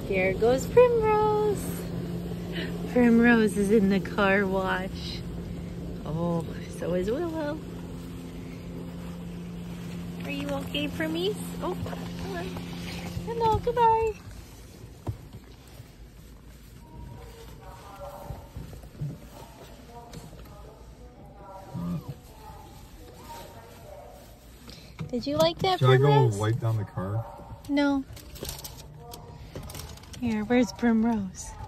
There goes Primrose. Primrose is in the car wash. Oh, so is Willow. Are you okay, Primies? Oh, hello. Hello, goodbye. Did you like that, Primrose? Should I go wipe down the car? No. Here, where's Primrose?